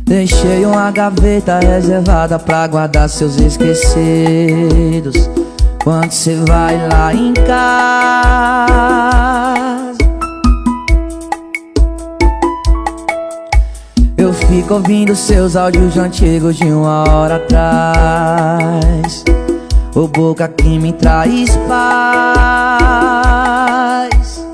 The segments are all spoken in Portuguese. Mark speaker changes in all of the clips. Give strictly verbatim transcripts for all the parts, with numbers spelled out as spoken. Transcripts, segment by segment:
Speaker 1: Deixei uma gaveta reservada pra guardar seus esquecidos. Quando cê vai lá em casa, eu fico ouvindo seus áudios antigos de uma hora atrás. Ô boca que me traz paz.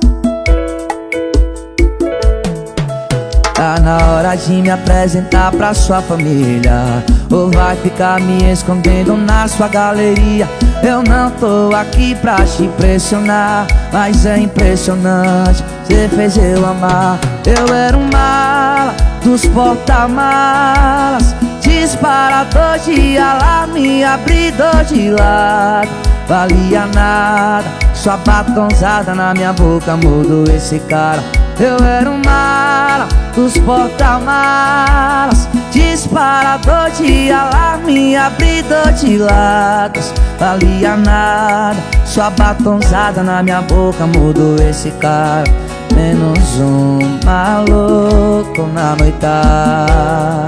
Speaker 1: Tá na hora de me apresentar pra sua família, ou vai ficar me escondendo na sua galeria? Eu não tô aqui pra te impressionar, mas é impressionante, cê fez eu amar. Eu era um mala dos porta-malas, disparador de alarme, abridor de lado. Valia nada, sua batonzada na minha boca mudou esse cara. Eu era um mala dos porta-malas, disparador de alarme, abridor de latas. Valia nada, sua batonzada na minha boca mudou esse cara. Menos um maluco na noitada.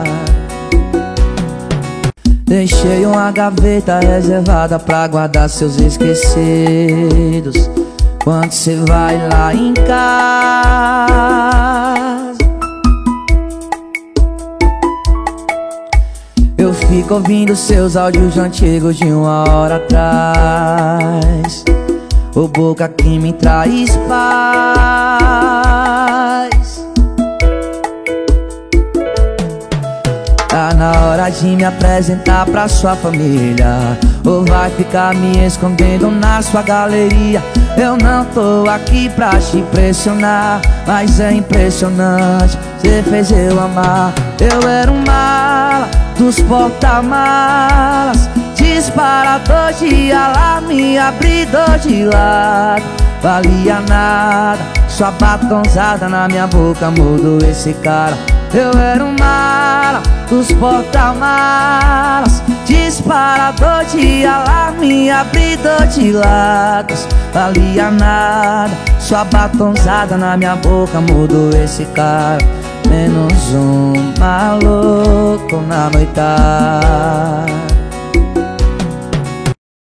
Speaker 1: Deixei uma gaveta reservada pra guardar seus esquecidos. Quando cê vai lá em casa, eu fico ouvindo seus áudios antigos de uma hora atrás. Ô boca que me traz paz. Tá na hora de me apresentar pra sua família, ou vai ficar me escondendo na sua galeria? Eu não tô aqui pra te impressionar, mas é impressionante, cê fez eu amar. Eu era um mala dos porta-malas, disparador de alarme, abridor de lado. Valia nada, sua batonzada na minha boca mudou esse cara. Eu era um mala dos porta-malas, disparador de alarme, abridor de latas. Valia nada, sua batonzada na minha boca mudou esse cara. Menos um maluco na noitada.